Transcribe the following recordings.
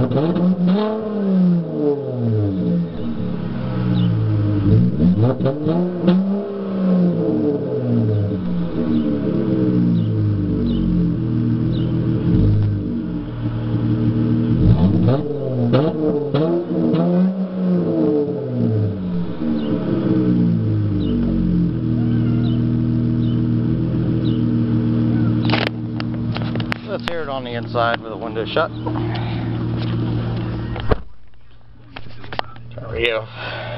Let's hear it on the inside with the window shut. There we go.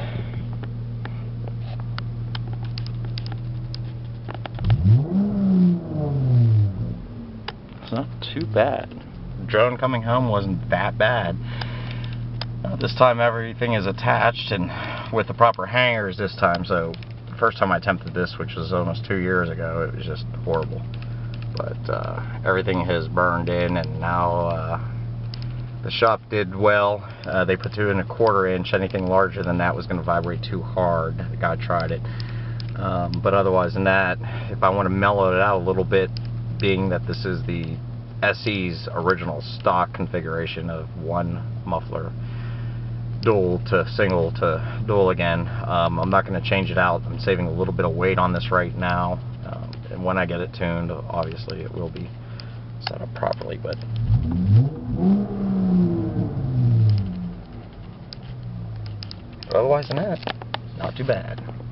It's not too bad. The drone coming home wasn't that bad. This time everything is attached and with the proper hangers this time, so the first time I attempted this, which was almost 2 years ago, it was just horrible. But everything has burned in, and now the shop did well. They put 2 1/4 inch. Anything larger than that was going to vibrate too hard. The guy tried it. But otherwise than that, if I want to mellow it out a little bit, being that this is the SE's original stock configuration of one muffler, dual to single to dual again, I'm not going to change it out. I'm saving a little bit of weight on this right now. And when I get it tuned, obviously it will be set up properly, but otherwise than that, not too bad.